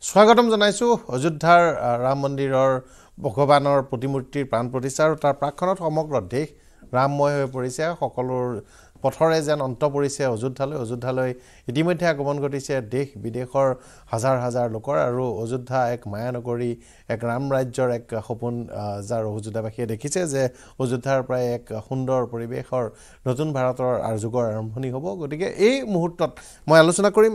স্বাগতম জনাইছো অযোধ্যাৰ ৰাম মন্দিৰৰ ভগৱানৰ প্ৰতিমূৰ্তিৰ প্ৰাণ প্ৰতিষ্ঠা আৰু তাৰ প্ৰাক্ষণত সমগ্ৰ দেশ ৰামময় হৈ পৰিছে সকলোৰ পথৰে যেন অন্ত পৰিছে অযোধ্যালৈ ইতিমধ্যে আগমন ঘটিছে দেশ বিদেশৰ হাজাৰ হাজাৰ লোকৰ আৰু অযোধ্যা এক মায়ানগৰী এক ৰাম ৰাজ্যৰ এক সপোন যাৰ অযোধ্যাবাসীয়ে দেখিছে যে অযোধ্যাৰ প্ৰায় এক সুন্দৰ পৰিৱেশৰ নতুন ভাৰতৰ যুগৰ আৰম্ভণি হ'ব গতিকে এই মুহূৰ্তত মই আলোচনা কৰিম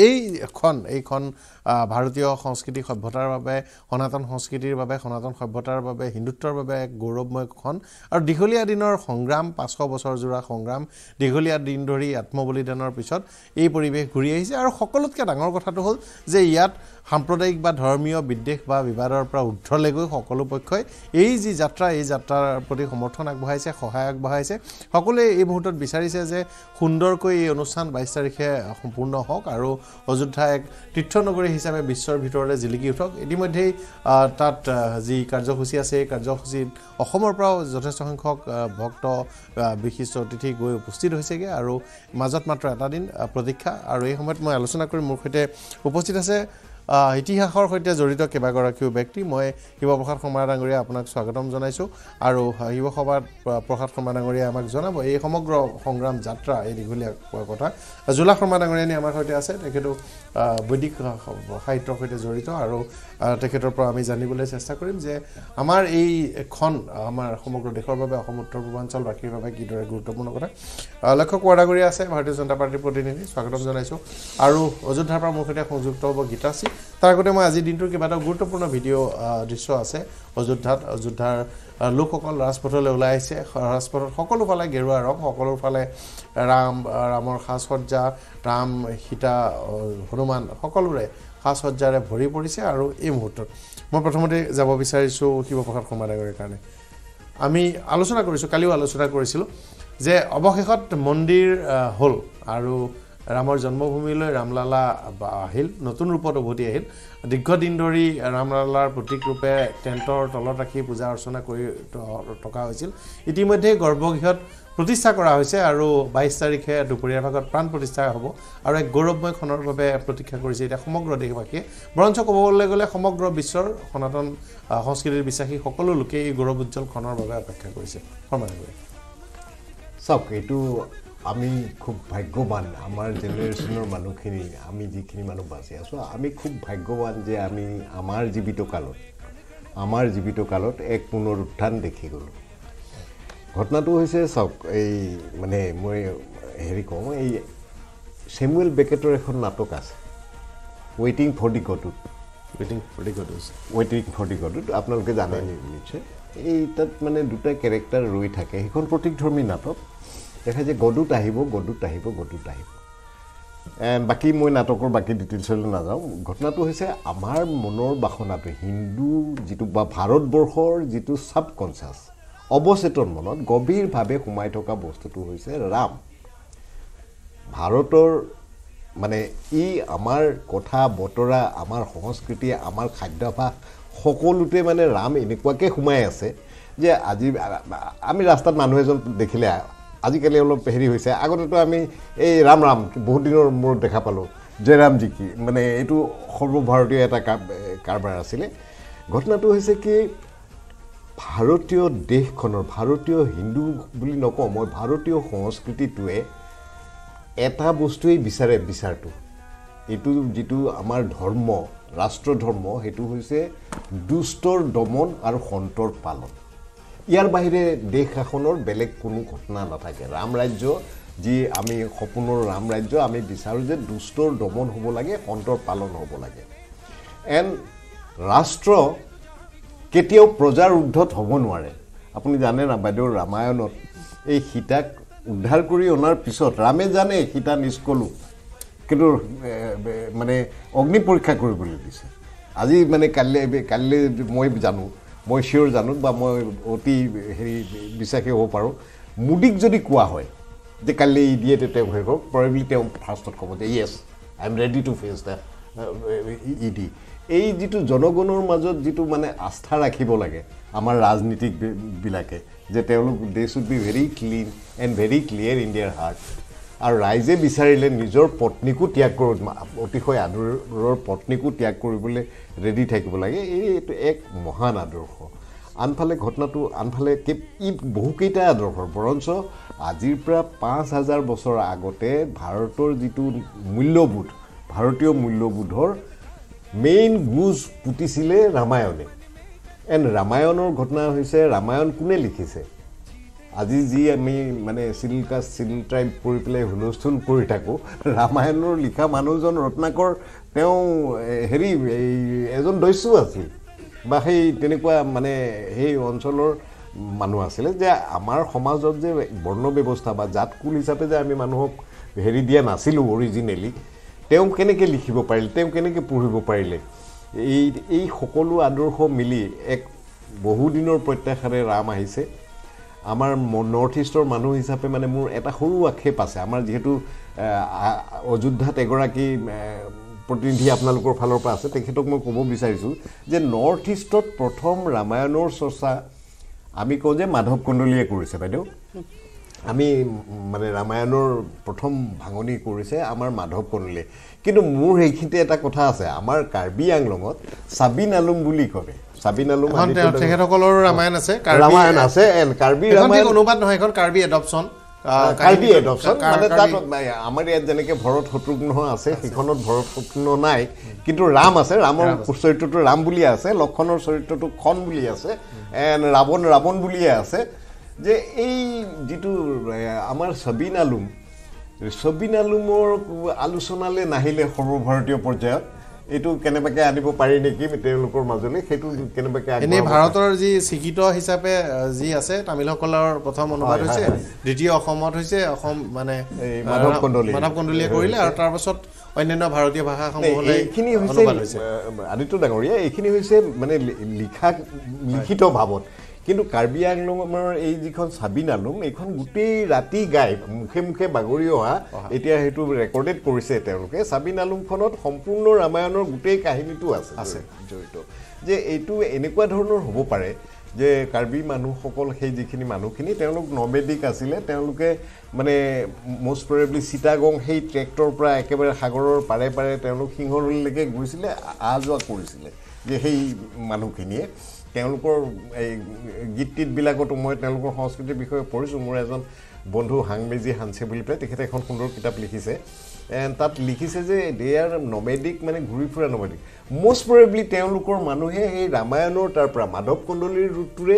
এইখন ভাৰতীয় সংস্কৃতি সভ্যতাৰ বাবে সনাতন সংস্কৃতিৰ বাবে সনাতন সভ্যতাৰ বাবে হিন্দুত্বৰ বাবে এক গৌৰৱময় খন আৰু দীঘলীয়া দিনৰ সংগ্ৰাম 500 বছৰ জোৰা সংগ্ৰাম দীঘলীয়া দিন ধৰি আত্মবলিদানৰ পিছত এই পৰিৱেশ ঘূৰি আহিছে আৰু সকলোতকৈ ডাঙৰ কথাটো হ'ল যে ইয়াত সাম্প্ৰদায়িক বা ধৰ্মীয় বিদ্বেষ বা বিবাদৰ পৰা উদ্ধৰলৈ গৈ সকলো পক্ষই এই যি যাত্ৰা এই যাত্ৰাৰ প্ৰতি সমৰ্থন আগবঢ়াইছে সহায় আগবঢ়াইছে সকলোৱে এই মুহূৰ্তত বিচাৰিছে যে সুন্দৰকৈ এই অনুষ্ঠান 22 তাৰিখে সম্পূৰ্ণ হওক আৰু অযোধ্যা এক তীৰ্থনগৰী হিচাপে বিশ্বৰ ভিতৰতে জিলিকি উঠক ইতিমধ্যে তাত যি কাৰ্যসূচী আছে এই কাৰ্যসূচীত অসমৰ পৰাও যথেষ্ট সংখ্যক ভক্ত বিশিষ্ট অতিথি গৈ উপস্থিত হৈছেগে আৰু মাজত মাত্ৰ এটা দিন প্ৰতীক্ষা আৰু এই সময়ত মই আলোচনা কৰি মোৰ সৈতে উপস্থিত আছে ইতিহাসৰ সৈতে জড়িত কেইবাগৰাকীও ব্যক্তি মই শিৱপ্ৰসাদ শৰ্মা ডাঙৰীয়া আপোনাক স্বাগতম জনাইছো আৰু শিৱপ্ৰসাদ শৰ্মা ডাঙৰীয়া আমাক জনাব এই সমগ্ৰ সংগ্ৰাম যাত্ৰা এই দীঘলীয়া কথা জুলা শৰ্মা ডাঙৰীয়ানী আমাৰ সৈতে আছে তেখেতো বৈদিক সাহিত্যৰ সৈতে জড়িত আৰু তেখেতৰ পৰা আমি জানিবলৈ চেষ্টা কৰিম যে আমাৰ এইখন আমাৰ সমগ্ৰ দেশৰ বাবে অসম উত্তৰ পূৰ্বাঞ্চলবাসীৰ বাবে কিদৰে গুৰুত্বপূৰ্ণ কথা লক্ষ্য কোৱাডাগৰীয়া আছে ভাৰতীয় জনতা পাৰ্টিৰ প্ৰতিনিধি স্বাগতম জনাইছো আৰু অযোধ্যাৰ পৰা মোৰ সৈতে সংযুক্ত হ'ব গীতাশ্ৰী তাৰ আগতে মই আজি দিনটোৰ কিবাটা গুৰুত্বপূৰ্ণ ভিডিঅ' দৃশ্য আছে অযোধ্যাৰ লোকসকল ৰাজপথলৈ ওলাই আহিছে ৰাজপথত সকলো ফালে গেৰুৱা ৰং সকলো ফালে ৰামৰ সাজসজ্জা ৰাম সীতা হনুমান সকলোৰে সাজসজ্জাৰে ভৰি পৰিছে আৰু এই মুহূৰ্তত মই প্ৰথমতে যাব বিচাৰিছো শিৱপ্ৰসাদ শৰ্মা ডাঙৰীয়াৰ কাৰণে আমি আলোচনা কৰিছো কালিও আলোচনা কৰিছিলো যে অৱশেষত মন্দিৰ হ'ল আৰু ৰামৰ জন্মভূমিলৈ ৰামলালা আহিল নতুন ৰূপত উভতি আহিল দীৰ্ঘদিন ধৰি ৰামলালাৰ প্ৰতীক ৰূপে টেণ্টৰ তলত ৰাখি পূজা অৰ্চনা কৰি থকা হৈছিল ইতিমধ্যে গৰ্ভগৃহত প্ৰতিষ্ঠা কৰা হৈছে আৰু 22 তাৰিখে দুপৰীয়াৰ ভাগত প্ৰাণ প্ৰতিষ্ঠা হ'ব আৰু এক গৌৰৱময় খনৰ বাবে প্ৰতীক্ষা কৰিছে এটা সমগ্ৰ দেশবাসীয়ে বৰঞ্চ ক'বলৈ গ'লে সমগ্ৰ বিশ্বৰ সনাতন সংস্কৃতিৰ বিশ্বাসী সকলো লোকে এই গৌৰৱ উজ্জ্বল খনৰ বাবে অপেক্ষা কৰিছে চাওক এইটো আমি খুব ভাগ্যৱান আমাৰ জেনেৰেশ্যনৰ মানুহখিনি আমি যিখিনি মানুহ বাছি আছোঁ আমি খুব ভাগ্যৱান যে আমি আমাৰ জীৱিত কালত এক পুনৰুত্থান দেখি গ'লোঁ ঘটনাটো হৈছে চাওক এই মানে মই কওঁ এই চেমুৱেল বেকেটৰ এখন নাটক আছে ৱেইটিং ফৰ দি গডুড আপোনালোকে জানে নিশ্চয় এই তাত মানে দুটা কেৰেক্টাৰ ৰৈ থাকে সেইখন প্ৰতীকধৰ্মী নাটক দেখা যে গডুত আহিব বাকী মই নাটকৰ বাকী ডিটেইলছলৈ নাযাওঁ ঘটনাটো হৈছে আমাৰ মনৰ বাসনাটো হিন্দু যিটো বা ভাৰতবৰ্ষৰ যিটো ছাবকনচিয়াছ অৱচেতন মনত গভীৰভাৱে সোমাই থকা বস্তুটো হৈছে ৰাম ভাৰতৰ মানে আমাৰ কথা বতৰা আমাৰ সংস্কৃতি আমাৰ খাদ্যাভ্যাস সকলোতে মানে ৰাম এনেকুৱাকৈ সোমাই আছে যে আজি আমি ৰাস্তাত মানুহ এজন দেখিলে আজিকালি অলপ হৈছে আগতেতো আমি এই ৰাম বহুত দিনৰ মূৰত দেখা পালোঁ জয়ৰামজী কি মানে এইটো সৰ্বভাৰতীয় এটা কাৰবাৰ আছিলে ঘটনাটো হৈছে কি ভাৰতীয় দেশখনৰ ভাৰতীয় হিন্দু বুলি নকওঁ মই ভাৰতীয় সংস্কৃতিটোৱে এটা বস্তুৱেই বিচাৰটো এইটো যিটো আমাৰ ধৰ্ম ৰাষ্ট্ৰ ধৰ্ম সেইটো হৈছে দুষ্টৰ দমন আৰু সন্তৰ পালন ইয়াৰ বাহিৰে দেশ শাসনৰ বেলেগ কোনো ঘটনা নাথাকে ৰাম ৰাজ্য যি আমি সপোনৰ ৰাম ৰাজ্য আমি বিচাৰোঁ যে দুষ্টৰ দমন হ'ব লাগে সন্তৰ পালন হ'ব লাগে এণ্ড ৰাষ্ট্ৰ কেতিয়াও প্ৰজাৰ ঊৰ্ধত হ'ব নোৱাৰে আপুনি জানে না বাইদেউ ৰামায়ণত এই সীতাক উদ্ধাৰ কৰি অনাৰ পিছত ৰামে জানে সীতা নিষ্কলু কিন্তু মানে অগ্নি পৰীক্ষা কৰিবলৈ দিছে আজি মানে কাইলৈ মই চিয়ৰ জানো বা মই অতি বিশ্বাসী হ'ব পাৰোঁ মোদীক যদি কোৱা হয় যে কাইলৈ ইডিয়ে তেওঁ হৈ গ'ল প্ৰবেবলি তেওঁ ফাৰ্ষ্টত ক'ব যে yes I am ready to face the ED এই যিটো জনগণৰ মাজত যিটো মানে আস্থা ৰাখিব লাগে আমাৰ ৰাজনীতিকবিলাকে যে তেওঁলোক they should be very clean and very clear in their heart আৰু ৰাইজে বিচাৰিলে নিজৰ পত্নীকো ত্যাগ কৰিব অতিশয় আদৰৰ পত্নীকো ত্যাগ কৰিবলৈ ৰেডি থাকিব লাগে এইটো এক মহান আদৰ্শ আনফালে ঘটনাটো আনফালে ই বহুকেইটা আদৰ্শ বৰঞ্চ আজিৰ পৰা 5000 বছৰ আগতে ভাৰতৰ যিটো মূল্যবোধ ভাৰতীয় মূল্যবোধৰ মেইন গুজ পুতিছিলে ৰামায়ণে এণ্ড ৰামায়ণৰ ঘটনা হৈছে ৰামায়ণ কোনে লিখিছে আজি যি আমি মানে চিলকাষ্ট চিল ট্ৰাইব কৰি পেলাই হুলস্থুল কৰি থাকোঁ ৰামায়ণৰ লিখা মানুহজন ৰত্নাকৰ তেওঁ হেৰি এজন দস্যু আছিল বা সেই তেনেকুৱা মানে সেই অঞ্চলৰ মানুহ আছিলে যে আমাৰ সমাজত যে বৰ্ণ ব্যৱস্থা বা জাতকুল হিচাপে যে আমি মানুহক হেৰি দিয়া নাছিলোঁ অৰিজিনেলি তেওঁ কেনেকৈ লিখিব পাৰিলে তেওঁ কেনেকৈ পঢ়িব পাৰিলে এই সকলো আদৰ্শ মিলি এক বহুদিনৰ প্ৰত্যাশাৰে ৰাম আহিছে আমাৰ নৰ্থ ইষ্টৰ মানুহ হিচাপে মানে মোৰ এটা সৰু আক্ষেপ আছে আমাৰ যেহেতু অযোধ্যাত এগৰাকী প্ৰতিনিধি আপোনালোকৰ ফালৰ পৰা আছে তেখেতক মই ক'ব বিচাৰিছোঁ যে নৰ্থ ইষ্টত প্ৰথম ৰামায়ণৰ চৰ্চা আমি কওঁ যে মাধৱ কন্দলীয়ে কৰিছে বাইদেউ আমি মানে ৰামায়ণৰ প্ৰথম ভাঙনি কৰিছে আমাৰ মাধৱ কন্দলীয়ে কিন্তু মোৰ সেইখিনিতে এটা কথা আছে আমাৰ কাৰ্বি আংলঙত সাবিন আলম বুলি কয় সাবিন আলম তেখেতসকলৰ ৰামায়ণ আছে কাৰ্বি ৰামায়ণ অনুবাদ নহয় এখন কাৰ্বি এডপশ্যন মানে তাত আমাৰ ইয়াত যেনেকৈ ভৰত শত্ৰুঘ্ন আছে সেইখনত ভৰত শত্ৰুঘ্ন নাই কিন্তু ৰাম আছে ৰামৰ চৰিত্ৰটো ৰাম বুলিয়ে আছে লক্ষণৰ চৰিত্ৰটো খন বুলি আছে ৰাৱণ বুলিয়ে আছে যে এই যিটো আমাৰ সাবিন আলমৰ আলোচনালৈ নাহিলে সৰ্বভাৰতীয় পৰ্যায়ত এইটো কেনেবাকৈ আনিব পাৰি নেকি তেওঁলোকৰ মাজলৈ সেইটো কেনেবাকৈ এনেই ভাৰতৰ যি স্বীকৃত হিচাপে যি আছে তামিলসকলৰ প্ৰথম অনুবাদ হৈছে দ্বিতীয় অসমত হৈছে অসম মানে মাধৱ কন্দলীয়ে কৰিলে আৰু তাৰপাছত অন্যান্য ভাৰতীয় ভাষাসমূহলৈ এইখিনি হৈছে আদিত্য ডাঙৰীয়া এইখিনি হৈছে মানে লিখিত ভাৱত কিন্তু কাৰ্বি আংলঙৰ এই যিখন সাবিন আলম এইখন গোটেই ৰাতি গাই মুখে মুখে বাগৰি অহা এতিয়া সেইটো ৰেকৰ্ডেড কৰিছে তেওঁলোকে সাবিন আলমখনত সম্পূৰ্ণ ৰামায়ণৰ গোটেই কাহিনীটো আছে জড়িত যে এইটো এনেকুৱা ধৰণৰ হ'ব পাৰে যে কাৰ্বি মানুহসকল সেই যিখিনি মানুহখিনি তেওঁলোক নবেদিক আছিলে তেওঁলোকে মানে মষ্ট প্ৰবেবলি চিটাগং সেই ট্ৰেক্টৰ পৰা একেবাৰে সাগৰৰ পাৰে পাৰে তেওঁলোক সিংহলৈকে গৈছিলে অহা যোৱা কৰিছিলে যে সেই মানুহখিনিয়ে তেওঁলোকৰ এই গীতবিলাকতো মই তেওঁলোকৰ সংস্কৃতিৰ বিষয়ে পঢ়িছোঁ মোৰ এজন বন্ধু হাংমেজি হানছে বুলি পেলাই তেখেতে এখন সুন্দৰ কিতাপ লিখিছে তাত লিখিছে যে দে আৰ নমেডিক মানে ঘূৰি ফুৰা নমেডিক মষ্ট প্ৰবেবলি তেওঁলোকৰ মানুহে সেই ৰামায়ণৰ তাৰ পৰা মাধৱ কন্দলীৰ ৰুটটোৰে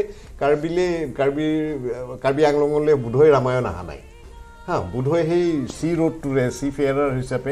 কাৰ্বি আংলঙলৈ বোধহয় ৰামায়ণ অহা নাই বোধহয় সেই চি ৰোডটোৰে চি ফেয়াৰাৰ হিচাপে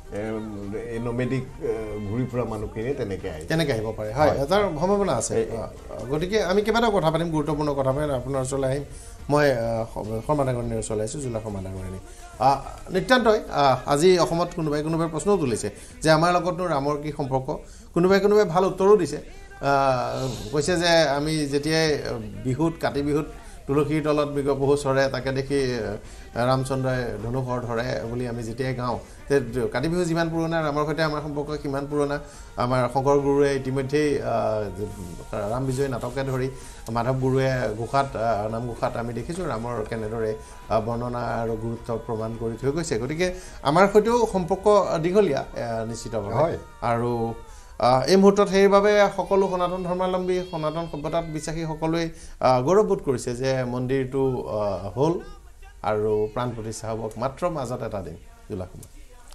নমেডিক ঘূৰি ফুৰা মানুহখিনিয়ে তেনেকৈ আহিব পাৰে হয় এটাৰ সম্ভাৱনা আছে গতিকে আমি কেইবাটাও কথা পাতিম গুৰুত্বপূৰ্ণ কথা পাতিম আপোনাৰ ওচৰলৈ আহিম মই সমাধানগৰণীৰ ওচৰলৈ আহিছোঁ জিলা সমাধানগৰণী নিত্যান্তই আজি অসমত কোনোবাই প্ৰশ্নও তুলিছে যে আমাৰ লগতনো ৰামৰ কি সম্পৰ্ক কোনোবাই ভাল উত্তৰো দিছে কৈছে যে আমি যেতিয়াই কাতি বিহুত তুলসীৰ তলত মৃগপহু চৰে তাকে দেখি ৰামচন্দ্ৰই ধনুষৰ ধৰে বুলি আমি যেতিয়াই গাওঁ কাতি বিহু যিমান পুৰণা ৰামৰ সৈতে আমাৰ সম্পৰ্ক সিমান পুৰণা আমাৰ শংকৰ গুৰুৱে ইতিমধ্যেই ৰাম বিজয় নাটকে ধৰি মাধৱ গুৰুৱে নামঘোষাত আমি দেখিছোঁ ৰামৰ কেনেদৰে বৰ্ণনা আৰু গুৰুত্ব প্ৰমাণ কৰি থৈ গৈছে গতিকে আমাৰ সৈতেও সম্পৰ্ক দীঘলীয়া নিশ্চিতভাৱে আৰু এই মুহূৰ্তত সেইবাবে সকলো সনাতন ধৰ্মাৱলম্বী সনাতন সভ্যতাত বিশ্বাসী সকলোৱে গৌৰৱবোধ কৰিছে যে মন্দিৰটো হ'ল আৰু প্ৰাণ প্ৰতিষ্ঠা হ'ব মাত্ৰ মাজত এটা দিন জুলাসমত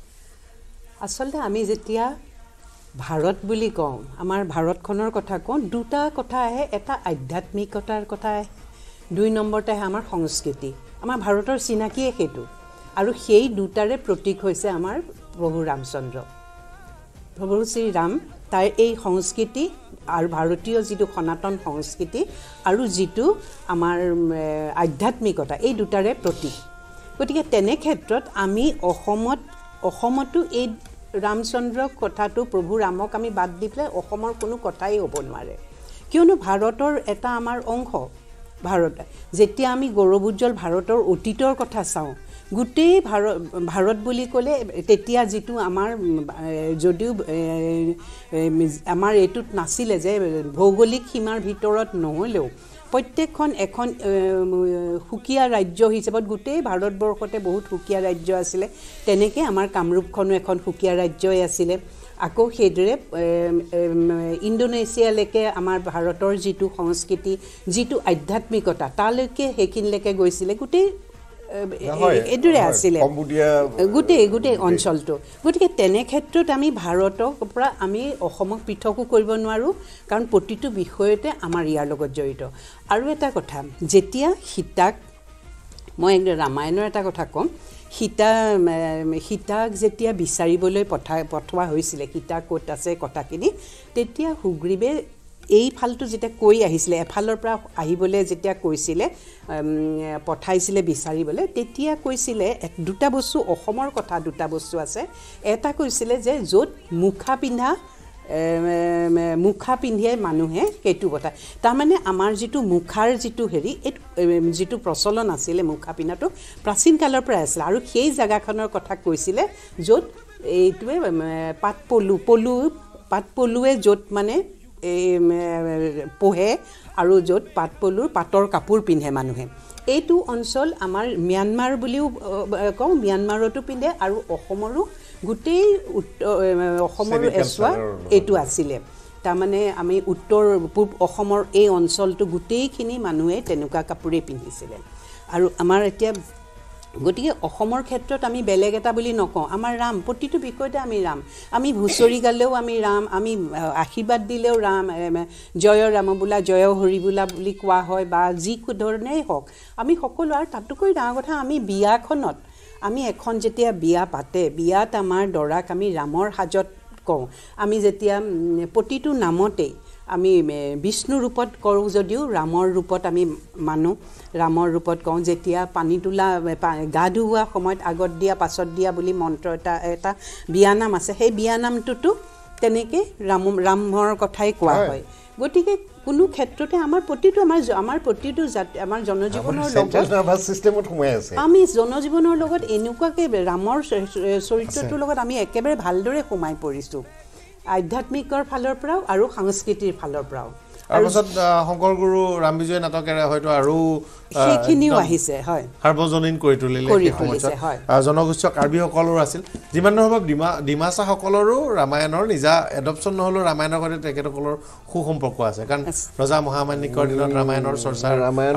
আচলতে আমি যেতিয়া ভাৰত বুলি কওঁ আমাৰ ভাৰতখনৰ কথা কওঁ দুটা কথা আহে এটা আধ্যাত্মিকতাৰ কথা আহে 2 নম্বৰতে আহে আমাৰ সংস্কৃতি আমাৰ ভাৰতৰ চিনাকিয়ে সেইটো আৰু সেই দুটাৰে প্ৰতীক হৈছে আমাৰ প্ৰভু ৰামচন্দ্ৰ প্ৰভু শ্ৰী ৰাম তাৰ এই সংস্কৃতি আৰু ভাৰতীয় যিটো সনাতন সংস্কৃতি আৰু যিটো আমাৰ আধ্যাত্মিকতা এই দুটাৰে প্ৰতীক গতিকে তেনে ক্ষেত্ৰত আমি অসমতো এই ৰামচন্দ্ৰ কথাটো প্ৰভু ৰামক আমি বাদ দি পেলাই অসমৰ কোনো কথাই হ'ব নোৱাৰে কিয়নো ভাৰতৰ এটা আমাৰ অংশ ভাৰত যেতিয়া আমি গৌৰৱোজ্জ্বল ভাৰতৰ অতীতৰ কথা চাওঁ গোটেই ভাৰত বুলি ক'লে তেতিয়া যিটো আমাৰ যদিও আমাৰ এইটোত নাছিলে যে ভৌগোলিক সীমাৰ ভিতৰত নহ'লেও প্ৰত্যেকখন এখন সুকীয়া ৰাজ্য হিচাপত গোটেই ভাৰতবৰ্ষতে বহুত সুকীয়া ৰাজ্য আছিলে তেনেকৈ আমাৰ কামৰূপখনো এখন সুকীয়া ৰাজ্যই আছিলে আকৌ সেইদৰে ইণ্ডোনেছিয়ালৈকে আমাৰ ভাৰতৰ যিটো সংস্কৃতি যিটো আধ্যাত্মিকতা তালৈকে সেইখিনিলৈকে গৈছিলে গোটেই এদৰে আছিলে গোটেই অঞ্চলটো গতিকে তেনে ক্ষেত্ৰত আমি ভাৰতৰ পৰা আমি অসমক পৃথকো কৰিব নোৱাৰোঁ কাৰণ প্ৰতিটো বিষয়তে আমাৰ ইয়াৰ লগত জড়িত আৰু এটা কথা যেতিয়া সীতাক মই ৰামায়ণৰ এটা কথা ক'ম সীতাক যেতিয়া বিচাৰিবলৈ পঠোৱা হৈছিলে সীতা ক'ত আছে কথাখিনি তেতিয়া সুগ্ৰীৱে এই ফালটো যেতিয়া কৈ আহিছিলে এফালৰ পৰা আহিবলৈ যেতিয়া কৈছিলে পঠাইছিলে বিচাৰিবলৈ তেতিয়া কৈছিলে দুটা বস্তু অসমৰ কথা দুটা বস্তু আছে এটা কৈছিলে যে য'ত মুখা পিন্ধিয়ে মানুহে সেইটো কথা তাৰমানে আমাৰ যিটো মুখাৰ যিটো হেৰি যিটো প্ৰচলন আছিলে মুখা পিন্ধাটো প্ৰাচীন কালৰ পৰাই আছিলে আৰু সেই জাগাখনৰ কথা কৈছিলে য'ত এইটোৱে পাটপলুৱে য'ত মানে পোহে আৰু য'ত পাটৰ কাপোৰ পিন্ধে মানুহে এইটো অঞ্চল আমাৰ ম্যানমাৰ বুলিও কওঁ ম্যানমাৰতো পিন্ধে আৰু অসমৰো গোটেই অসমৰো এছোৱা এইটো আছিলে তাৰমানে আমি উত্তৰ পূব অসমৰ এই অঞ্চলটো গোটেইখিনি মানুহে তেনেকুৱা কাপোৰেই পিন্ধিছিলে আৰু আমাৰ এতিয়া গতিকে অসমৰ ক্ষেত্ৰত আমি বেলেগ এটা বুলি নকওঁ আমাৰ ৰাম প্ৰতিটো বিষয়তে আমি হুঁচৰি গালেও আমি ৰাম আমি আশীৰ্বাদ দিলেও ৰাম জয় ৰাম বোলা জয় হৰি বোলা বুলি কোৱা হয় বা যি ধৰণেই হওক আমি সকলো আৰু তাতোকৈ ডাঙৰ কথা আমি বিয়াখনত আমি এখন যেতিয়া বিয়া পাতে বিয়াত আমাৰ দৰাক আমি ৰামৰ সাজত কওঁ আমি যেতিয়া প্ৰতিটো নামতেই আমি বিষ্ণু ৰূপত কৰোঁ যদিও ৰামৰ ৰূপত আমি মানো ৰামৰ ৰূপত কওঁ যেতিয়া পানী তোলা গা ধুওৱা সময়ত আগত দিয়া পাছত দিয়া বুলি মন্ত্ৰ এটা বিয়ানাম আছে সেই বিয়ানামটোতো তেনেকৈ ৰামৰ কথাই কোৱা হয় গতিকে কোনো ক্ষেত্ৰতে আমাৰ প্ৰতিটো আমাৰ জনজীৱনৰ লগত আমি জনজীৱনৰ লগত এনেকুৱাকৈ ৰামৰ চৰিত্ৰটোৰ লগত আমি একেবাৰে ভালদৰে সোমাই পৰিছোঁ আধ্যাত্মিকৰ ফালৰ পৰাও আৰু সংস্কৃতিৰ ফালৰ পৰাও আৰু পিছত শংকৰ গুৰু ৰাম বিজয় নাটকেৰে হয়তো আৰু সেইখিনিও আহিছে হয় সাৰ্বজনীন কৰি তুলিলে জনগোষ্ঠী কাৰ্বিসকলৰো আছিল যিমান নহওক ডিমাচাসকলৰো ৰামায়ণৰ নিজা এডপশ্যন নহ'লেও ৰামায়ণৰ সৈতে তেখেতসকলৰ সুসম্পৰ্ক আছে কাৰণ ৰজা মহামাণিকৰ দিনত ৰামায়ণৰ চৰ্চাৰ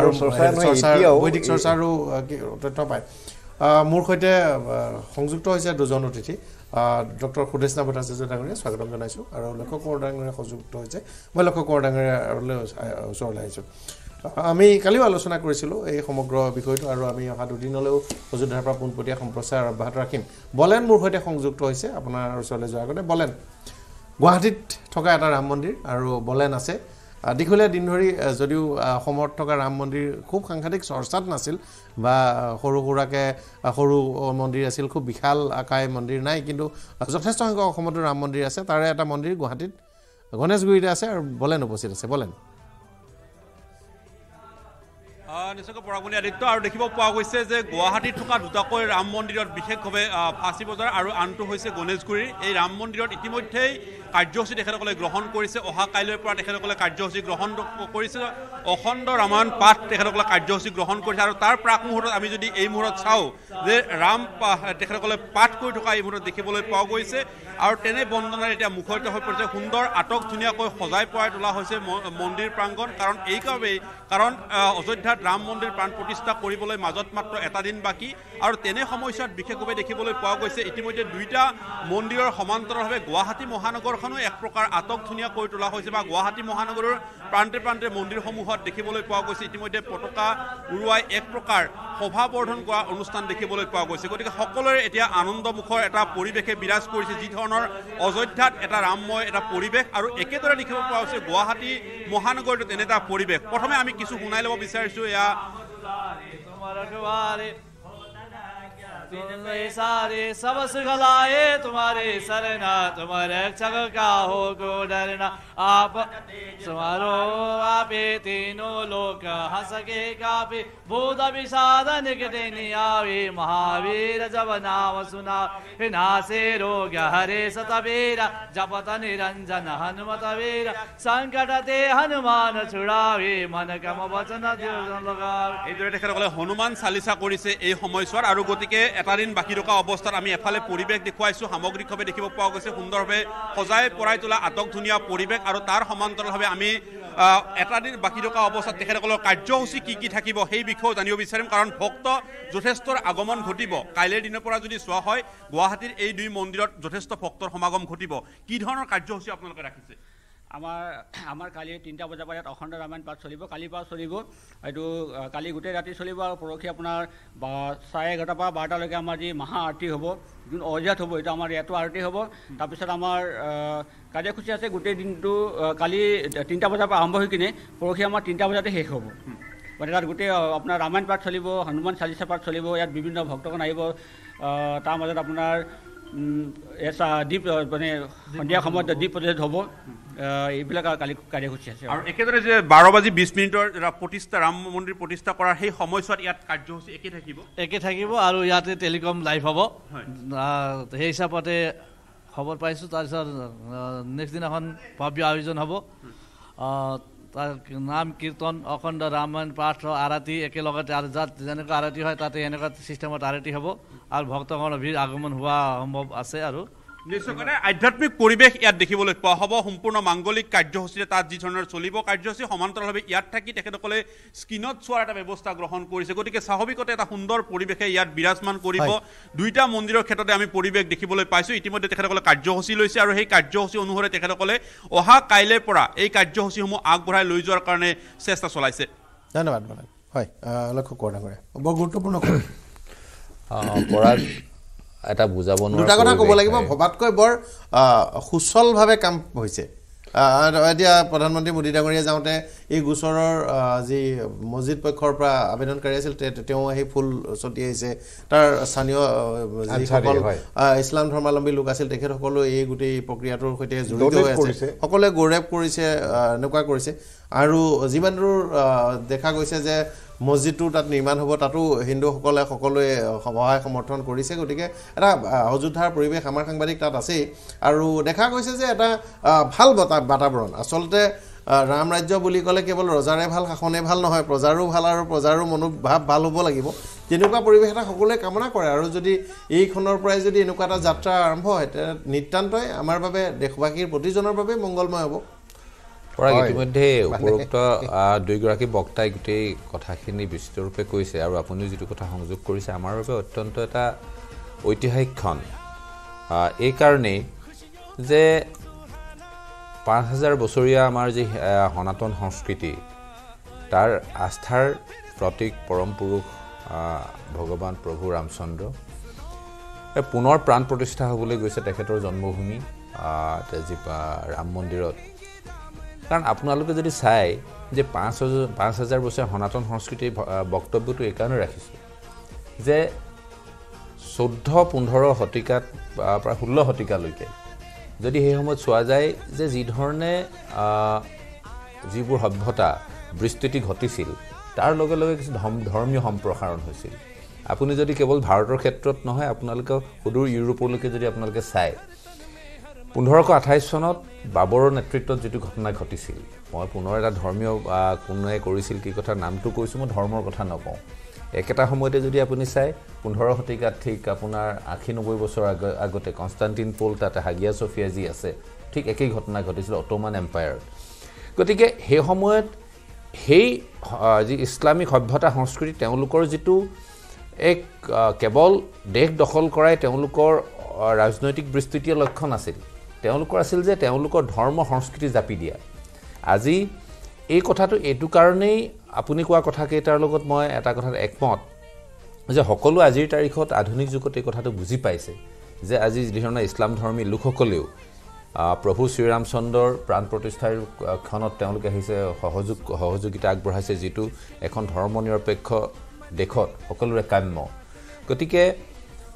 বৈদিক চৰ্চাৰো তথ্য পায় মোৰ সৈতে সংযুক্ত হৈছে দুজন অতিথি ডক্টৰ সুদেশনা ভট্টাচাৰ্য ডাঙৰীয়া স্বাগতম জনাইছোঁ আৰু লক্ষ্য কোঁৱৰ ডাঙৰীয়া সংযুক্ত হৈছে মই লক্ষ্য কোঁৱৰ ডাঙৰীয়ালৈ ওচৰলৈ আহিছোঁ আমি কালিও আলোচনা কৰিছিলোঁ এই সমগ্ৰ বিষয়টো আৰু আমি অহা দুদিনলৈও অযোধ্যাৰ পৰা পোনপটীয়া সম্প্ৰচাৰ অব্যাহত ৰাখিম বলেন মোৰ সৈতে সংযুক্ত হৈছে আপোনাৰ ওচৰলৈ যোৱাৰ আগতে বলেন গুৱাহাটীত থকা এটা ৰাম মন্দিৰ আৰু বলেন আছে দীঘলীয়া দিন ধৰি যদিও অসমত থকা ৰাম মন্দিৰ খুব সাংঘাতিক চৰ্চাত নাছিল বা সৰু সুৰাকৈ সৰু মন্দিৰ আছিল খুব বিশাল আকাৰে মন্দিৰ নাই কিন্তু যথেষ্ট সংখ্যক অসমতো ৰাম মন্দিৰ আছে তাৰে এটা মন্দিৰ গুৱাহাটীত গণেশগুৰিতে আছে আৰু বলেন উপস্থিত আছে বলেন নিশ্চয়কৈ পৰাগণি আদিত্য আৰু দেখিব পোৱা গৈছে যে গুৱাহাটীত থকা দুটাকৈ ৰাম মন্দিৰত বিশেষভাৱে ফাঁচী বজাৰ আৰু আনটো হৈছে গণেশগুৰিৰ এই ৰাম মন্দিৰত ইতিমধ্যেই কাৰ্যসূচী তেখেতসকলে গ্ৰহণ কৰিছে অহা কাইলৈৰ পৰা তেখেতসকলে কাৰ্যসূচী গ্ৰহণ কৰিছে অখণ্ড ৰামায়ণ পাঠ তেখেতসকলে কাৰ্যসূচী গ্ৰহণ কৰিছে আৰু তাৰ প্ৰাক মুহূৰ্তত আমি যদি এই মুহূৰ্তত চাওঁ যে ৰাম তেখেতসকলে পাঠ কৰি থকা এই মুহূৰ্তত দেখিবলৈ পোৱা গৈছে আৰু তেনে বন্দনাৰে এতিয়া মুখৰিত হৈ পৰিছে সুন্দৰ আটক ধুনীয়াকৈ সজাই পৰাই তোলা হৈছে মন্দিৰ প্ৰাংগণ কাৰণ এইকাৰণেই কাৰণ অযোধ্যাত ৰাম মন্দিৰ প্ৰাণ প্ৰতিষ্ঠা কৰিবলৈ মাজত মাত্ৰ এটা দিন বাকী আৰু তেনে সময়ছোৱাত বিশেষভাৱে দেখিবলৈ পোৱা গৈছে ইতিমধ্যে দুইটা মন্দিৰৰ সমান্তৰালভাৱে গুৱাহাটী মহানগৰখনো এক প্ৰকাৰ আটক ধুনীয়া কৰি তোলা হৈছে বা গুৱাহাটী মহানগৰৰ প্ৰান্তে প্ৰান্তে মন্দিৰসমূহত দেখিবলৈ পোৱা গৈছে ইতিমধ্যে পতাকা উৰুৱাই এক প্ৰকাৰ সভাবৰ্ধন কৰা অনুষ্ঠান দেখিবলৈ পোৱা গৈছে গতিকে সকলোৰে এতিয়া আনন্দমুখৰ এটা পৰিৱেশে বিৰাজ কৰিছে যি ধৰণৰ অযোধ্যাত এটা ৰামময় এটা পৰিৱেশ আৰু একেদৰে দেখিব পোৱা হৈছে গুৱাহাটী মহানগৰীত এনে এটা পৰিৱেশ প্ৰথমে আমি কিছু শুনাই ল'ব বিচাৰিছোঁ এয়া तुम सारे सब सुख लाए तुम्हारे सरना तुम्हारे रक्षक क्या हो को डरना आप समारो आपे तीनों लोक हंस के कापे भूत विषाद निकटे नियावे महावीर जब नाम सुना नासे रोग हरे सतवीरा जपत निरंजन हनुमत वीर संकट ते हनुमान छुड़ावे मन कम वचन लगावे এইদৰে তেখেতসকলে হনুমান চালিচা কৰিছে এই সময়ছোৱাত আৰু গতিকে এটা দিন বাকী থকা অৱস্থাত আমি এফালে পৰিৱেশ দেখুৱাইছোঁ সামগ্ৰিকভাৱে দেখিব পোৱা গৈছে সুন্দৰভাৱে সজাই পৰাই তোলা আটক ধুনীয়া পৰিৱেশ আৰু তাৰ সমান্তৰালভাৱে আমি এটা দিন বাকী থকা অৱস্থাত তেখেতসকলৰ কাৰ্যসূচী কি থাকিব সেই বিষয়েও জানিব বিচাৰিম কাৰণ ভক্ত যথেষ্ট আগমন ঘটিব কাইলৈৰ দিনৰ পৰা যদি চোৱা হয় গুৱাহাটীৰ এই দুই মন্দিৰত যথেষ্ট ভক্তৰ সমাগম ঘটিব কি ধৰণৰ কাৰ্যসূচী আপোনালোকে ৰাখিছে আমাৰ কালি 3টা বজাৰ পৰা অখণ্ড ৰামায়ণ পাঠ চলিব কালিৰ পৰা চলিব এইটো কালি গোটেই ৰাতি চলিব আৰু পৰহি আপোনাৰ 11:30 পৰা 12টালৈকে আমাৰ যি মহা আৰতি হ'ব যোন অজাত হ'ব এইটো আমাৰ ইয়াতো আৰতি হ'ব তাৰপিছত আমাৰ কাৰ্যসূচী আছে গোটেই দিনটো কালি 3টা বজাৰ পৰা আৰম্ভ হৈ কিনে পৰহি আমাৰ 3টা বজাতে শেষ হ'ব মানে তাত গোটেই আপোনাৰ ৰামায়ণ পাঠ চলিব হনুমান চালিচা পাঠ চলিব ইয়াত বিভিন্ন ভক্তগণ আহিব তাৰ মাজত আপোনাৰ দীপ মানে সন্ধিয়া সময়ত দীপ প্ৰজ্বলিত হ'ব এইবিলাক কালি কাৰ্যসূচী আছে আৰু একেদৰে যে 12:20 প্ৰতিষ্ঠা ৰাম মন্দিৰ প্ৰতিষ্ঠা কৰাৰ সেই সময়ছোৱাত ইয়াত কাৰ্যসূচী একে থাকিব আৰু ইয়াতে টেলিকম লাইভ হ'ব সেই হিচাপতে খবৰ পাইছোঁ তাৰপিছত নেক্সট দিনাখন ভব্য আয়োজন হ'ব তাৰ নাম কীৰ্তন অখণ্ড ৰামায়ণ পাঠ আৰতি একেলগতে আৰু যাত যেনেকুৱা আৰতি হয় তাতে এনেকুৱা ছিষ্টেমত আৰতি হ'ব আৰু ভক্তগণৰ ভিৰ আগমন হোৱা সম্ভৱ আছে আৰু নিশ্চয়কৈ আধ্যাত্মিক পৰিৱেশ ইয়াত দেখিবলৈ পোৱা হ'ব সম্পূৰ্ণ মাংগলিক কাৰ্যসূচীৰে তাত যি ধৰণৰ চলিব কাৰ্যসূচী সমান্তৰালভাৱে ইয়াত থাকি তেখেতসকলে স্ক্ৰীণত চোৱাৰ এটা ব্যৱস্থা গ্ৰহণ কৰিছে গতিকে স্বাভাৱিকতে এটা সুন্দৰ পৰিৱেশে ইয়াত বিৰাজমান কৰিব দুইটা মন্দিৰৰ ক্ষেত্ৰতে আমি পৰিৱেশ দেখিবলৈ পাইছোঁ ইতিমধ্যে তেখেতসকলে কাৰ্যসূচী লৈছে আৰু সেই কাৰ্যসূচী অনুসৰি তেখেতসকলে অহা কাইলৈৰ পৰা এই কাৰ্যসূচীসমূহ আগবঢ়াই লৈ যোৱাৰ কাৰণে চেষ্টা চলাইছে ধন্যবাদ হয় লক্ষ্য কৰা বৰ গুৰুত্বপূৰ্ণ পৰাগ এটা বুজাব নোৱাৰা দুটা কথা ক'ব লাগিব ভবাতকৈ বৰ সুচলভাৱে কাম হৈছে এতিয়া প্ৰধানমন্ত্ৰী মোদী ডাঙৰীয়া যাওঁতে এই গোচৰৰ যি মছজিদ পক্ষৰ পৰা আবেদনকাৰী আছিল তেওঁ আহি ফুল ছটিয়াইছে তাৰ স্থানীয় যিসকল ইছলাম ধৰ্মাৱলম্বী লোক আছিল তেখেতসকলো এই গোটেই প্ৰক্ৰিয়াটোৰ সৈতে জড়িত হৈ আছে সকলোৱে গৌৰৱ কৰিছে এনেকুৱা কৰিছে আৰু যিমান দূৰ দেখা গৈছে যে মছজিদটো তাত নিৰ্মাণ হ'ব তাতো হিন্দুসকলে সকলোৱে সহায় সমৰ্থন কৰিছে গতিকে এটা অযোধ্যাৰ পৰিৱেশ আমাৰ সাংবাদিক তাত আছেই আৰু দেখা গৈছে যে এটা ভাল বাতাবৰণ আচলতে ৰাম ৰাজ্য বুলি ক'লে কেৱল ৰজাৰে ভাল শাসনে ভাল নহয় প্ৰজাৰো ভাল আৰু প্ৰজাৰো মনোভাৱ ভাল হ'ব লাগিব তেনেকুৱা পৰিৱেশ এটা সকলোৱে কামনা কৰে আৰু যদি এইখনৰ পৰাই যদি এনেকুৱা এটা যাত্ৰা আৰম্ভ হয় তেতিয়া নিতান্তই আমাৰ বাবে দেশবাসীৰ প্ৰতিজনৰ বাবে মংগলময় হ'ব পৰাগ ইতিমধ্যে উপৰোক্ত দুইগৰাকী বক্তাই গোটেই কথাখিনি বিস্তৃতৰূপে কৈছে আৰু আপুনিও যিটো কথা সংযোগ কৰিছে আমাৰ বাবে অত্যন্ত এটা ঐতিহাসিক ক্ষণ এইকাৰণেই যে 5000 বছৰীয়া আমাৰ যি সনাতন সংস্কৃতি তাৰ আস্থাৰ প্ৰতীক পৰম পুৰুষ ভগৱান প্ৰভু ৰামচন্দ্ৰ পুনৰ প্ৰাণ প্ৰতিষ্ঠা হ'বলৈ গৈছে তেখেতৰ জন্মভূমি যি ৰাম মন্দিৰত কাৰণ আপোনালোকে যদি চাই যে 5000 বছৰীয়া সনাতন সংস্কৃতিৰ বক্তব্যটো এইকাৰণে ৰাখিছোঁ যে 14-15 শতিকাত প্ৰায় 16 শতিকালৈকে যদি সেই সময়ত চোৱা যায় যে যি ধৰণে যিবোৰ সভ্যতা বিস্তৃতি ঘটিছিল তাৰ লগে লগে কিছু ধৰ্মীয় সম্প্ৰসাৰণ হৈছিল আপুনি যদি কেৱল ভাৰতৰ ক্ষেত্ৰত নহয় আপোনালোকে সুদূৰ ইউৰোপলৈকে যদি আপোনালোকে চায় 1528 চনত বাবৰৰ নেতৃত্বত যেটো ঘটনা ঘটিছিল মই পুনৰ এটা ধৰ্মীয় কোনে কৰিছিল কি কথা নামটো কৈছো মই ধৰ্মৰ কথা নকওঁ একেটা সময়তে যদি আপুনি চাই 15 শতিকাত ঠিক আপোনাৰ 80-90 বছৰ আগতে কনষ্টান্টিন পোল তাতে হাগিয়া সোফিয়া যি আছে ঠিক একেই ঘটনা ঘটিছিল অটোমান এম্পায়াৰ গতিকে সেই সময়ত সেই যি ইছলামিক সভ্যতা সংস্কৃতি তেওঁলোকৰ যেটো এক কেৱল দেশ দখল কৰাই তেওঁলোকৰ ৰাজনৈতিক বিস্তৃতিৰ লক্ষণ আছিল তেওঁলোকৰ আছিল যে তেওঁলোকৰ ধৰ্ম সংস্কৃতি জাপি দিয়া আজি এই কথাটো এটো কাৰণেই আপুনি কোৱা কথা কেইটাৰ লগত মই এটা কথাত একমত যে সকলো আজিৰ তাৰিখত আধুনিক যুগত এই কথাটো বুজি পাইছে যে আজি যিধৰণে ইছলাম ধৰ্মী লোকসকলেও প্ৰভু শ্ৰী ৰামচন্দ্ৰৰ প্ৰাণ প্ৰতিষ্ঠাৰ ক্ষণত তেওঁলোকে আহিছে সহযোগিতা আগবঢ়াইছে যেটো এখন ধৰ্মনিৰপেক্ষ দেশত সকলোৰে কাম্য গতিকে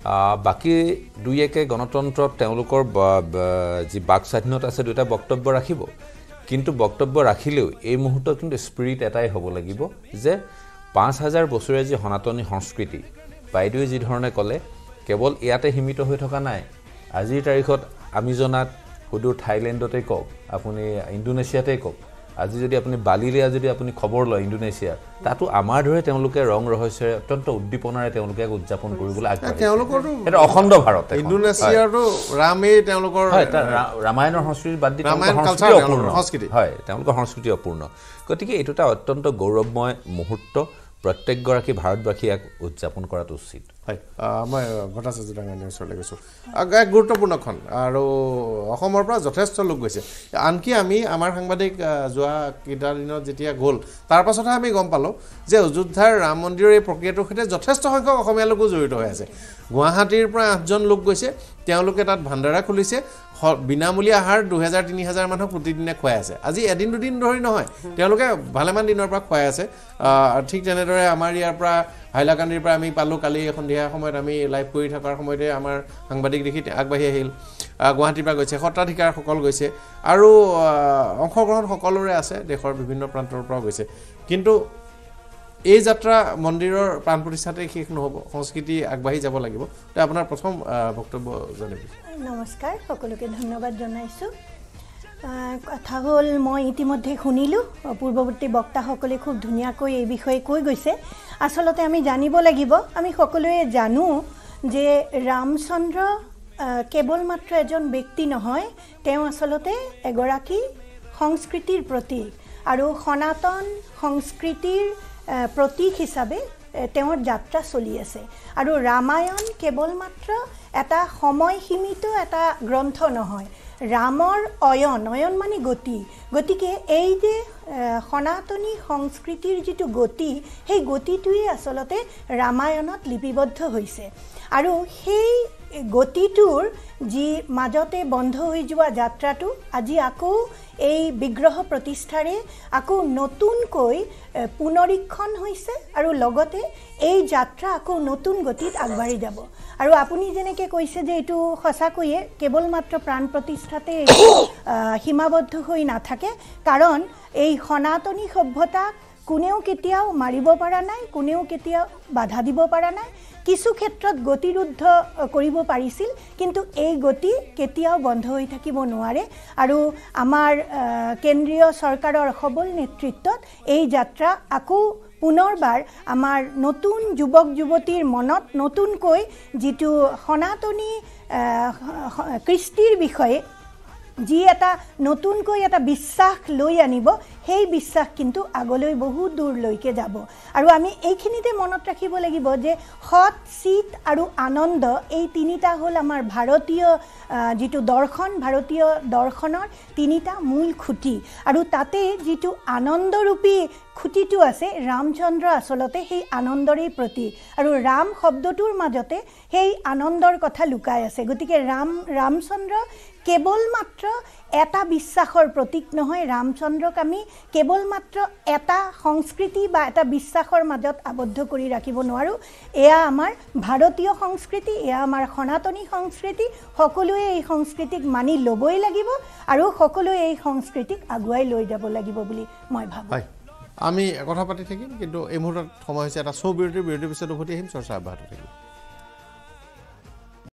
বাকী দুই একে গণতন্ত্ৰত তেওঁলোকৰ যি বাক স্বাধীনতা আছে দুটা বক্তব্য ৰাখিব কিন্তু বক্তব্য ৰাখিলেও এই মুহূৰ্তত কিন্তু স্পিৰিট এটাই হ'ব লাগিব যে 5000 বছৰীয়া যি সনাতনী সংস্কৃতি বাইদেৱে যি ধৰণে ক'লে কেৱল ইয়াতে সীমিত হৈ থকা নাই আজিৰ তাৰিখত আমি জনাত হুদুৰ থাইলেণ্ডতে কওক আপুনি ইণ্ডোনেছিয়াতে কওক আজি যদি আপুনি বালিলে যদি আপুনি খবৰ লয় ইণ্ডোনেছিয়া তাতো আমাৰ ধৰে তেওঁলোকে ৰং ৰহস্যৰে অত্যন্ত উদ্দীপনাৰে তেওঁলোকে উদযাপন কৰিবলৈ আগবাঢ়িছে তেওঁলোকৰটো এটা অখণ্ড ভাৰত ইণ্ডোনেছিয়াৰটো ৰামেই তেওঁলোকৰ ৰামায়ণৰ সংস্কৃতি বাদ দি সংস্কৃতি হয় তেওঁলোকৰ সংস্কৃতি অপূৰ্ণ গতিকে এইটো এটা অত্যন্ত গৌৰৱময় মুহূৰ্ত প্ৰত্যেকগৰাকী ভাৰতবাসী এক উদযাপন কৰাটো উচিত হয় মই ভট্টাচাৰ্য ডাঙৰীয়াৰ ওচৰলৈ গৈছোঁ এক গুৰুত্বপূৰ্ণখন আৰু অসমৰ পৰা যথেষ্ট লোক গৈছে আনকি আমি আমাৰ সাংবাদিক যোৱা কেইটা দিনত যেতিয়া গ'ল তাৰ পাছতহে আমি গম পালোঁ যে অযোধ্যাৰ ৰাম মন্দিৰৰ এই প্ৰক্ৰিয়াটোৰ সৈতে যথেষ্ট সংখ্যক অসমীয়া লোকো জড়িত হৈ আছে গুৱাহাটীৰ পৰা 8জন লোক গৈছে তেওঁলোকে তাত ভাণ্ডাৰা খুলিছে বিনামূলীয়া আহাৰ 2000-3000 মানুহক প্ৰতিদিনে খুৱাই আছে আজি এদিন দুদিন ধৰি নহয় তেওঁলোকে ভালেমান দিনৰ পৰা খুৱাই আছে ঠিক তেনেদৰে আমাৰ ইয়াৰ পৰা হাইলাকান্দিৰ পৰা আমি পালোঁ কালি সন্ধিয়া সময়ত আমি লাইভ কৰি থকাৰ সময়তে আমাৰ সাংবাদিক দেখি আগবাঢ়ি আহিল গুৱাহাটীৰ পৰা গৈছে সত্ৰাধিকাৰসকল গৈছে আৰু অংশগ্ৰহণ সকলোৰে আছে দেশৰ বিভিন্ন প্ৰান্তৰ পৰা গৈছে কিন্তু এই যাত্ৰা মন্দিৰৰ প্ৰাণ প্ৰতিষ্ঠাতে শেষ নহ'ব সংস্কৃতি আগবাঢ়ি যাব লাগিব তো আপোনাৰ প্ৰথম বক্তব্য জানিব নমস্কাৰ সকলোকে ধন্যবাদ জনাইছোঁ কথা হ'ল মই ইতিমধ্যে শুনিলোঁ পূৰ্বৱৰ্তী বক্তাসকলে খুব ধুনীয়াকৈ এই বিষয়ে কৈ গৈছে আচলতে আমি জানিব লাগিব আমি সকলোৱে জানো যে ৰামচন্দ্ৰ কেৱল মাত্ৰ এজন ব্যক্তি নহয় তেওঁ আচলতে এগৰাকী সংস্কৃতিৰ প্ৰতীক আৰু সনাতন সংস্কৃতিৰ প্ৰতীক হিচাপে তেওঁৰ যাত্ৰা চলি আছে আৰু ৰামায়ণ কেৱল মাত্ৰ এটা সময় সীমিত এটা গ্ৰন্থ নহয় ৰামৰ অয়ন মানে গতি গতিকে এই যে সনাতনী সংস্কৃতিৰ যিটো গতি সেই গতিটোৱে আচলতে ৰামায়ণত লিপিবদ্ধ হৈছে আৰু সেই গতিটোৰ যি মাজতে বন্ধ হৈ যোৱা যাত্ৰাটো আজি আকৌ এই বিগ্ৰহ প্ৰতিষ্ঠাৰে আকৌ নতুনকৈ পুনৰীক্ষণ হৈছে আৰু লগতে এই যাত্ৰা আকৌ নতুন গতিত আগবাঢ়ি যাব আৰু আপুনি যেনেকৈ কৈছে যে এইটো সঁচাকৈয়ে কেৱল মাত্ৰ প্ৰাণ প্ৰতিষ্ঠাতে সীমাবদ্ধ হৈ নাথাকে কাৰণ এই সনাতনী সভ্যতা কোনেও কেতিয়াও মাৰিব পৰা নাই কোনেও কেতিয়াও বাধা দিব পৰা নাই কিছু ক্ষেত্ৰত গতিৰুদ্ধ কৰিব পাৰিছিল কিন্তু এই গতি কেতিয়াও বন্ধ হৈ থাকিব নোৱাৰে আৰু আমাৰ কেন্দ্ৰীয় চৰকাৰৰ সবল নেতৃত্বত এই যাত্ৰা আকৌ পুনৰবাৰ আমাৰ নতুন যুৱক যুৱতীৰ মনত নতুনকৈ যিটো সনাতনী কৃষ্টিৰ বিষয়ে যি এটা নতুনকৈ এটা বিশ্বাস লৈ আনিব সেই বিশ্বাস কিন্তু আগলৈ বহুত দূৰলৈকে যাব আৰু আমি এইখিনিতে মনত ৰাখিব লাগিব যে সৎ চিত আৰু আনন্দ এই তিনিটা হ'ল আমাৰ ভাৰতীয় যিটো দৰ্শন ভাৰতীয় দৰ্শনৰ তিনিটা মূল খুঁটি আৰু তাতে যিটো আনন্দৰূপী খুঁটিটো আছে ৰামচন্দ্ৰ আচলতে সেই আনন্দৰেই প্ৰতীক আৰু ৰাম শব্দটোৰ মাজতে সেই আনন্দৰ কথা লুকাই আছে গতিকে ৰামচন্দ্ৰ কেৱল মাত্ৰ এটা বিশ্বাসৰ প্ৰতীক নহয় ৰামচন্দ্ৰক আমি কেৱল মাত্ৰ এটা সংস্কৃতি বা এটা বিশ্বাসৰ মাজত আবদ্ধ কৰি ৰাখিব নোৱাৰোঁ এয়া আমাৰ ভাৰতীয় সংস্কৃতি এয়া আমাৰ সনাতনী সংস্কৃতি সকলোৱে এই সংস্কৃতিক মানি ল'বই লাগিব আৰু সকলোৱে এই সংস্কৃতিক আগুৱাই লৈ যাব লাগিব বুলি মই ভাবোঁ আমি কথা পাতি থাকিম কিন্তু এই মুহূৰ্তত সময় হৈছে এটা বিৰতিৰ পিছত উভতি আহিম চৰ্চা অব্যাহত থাকিব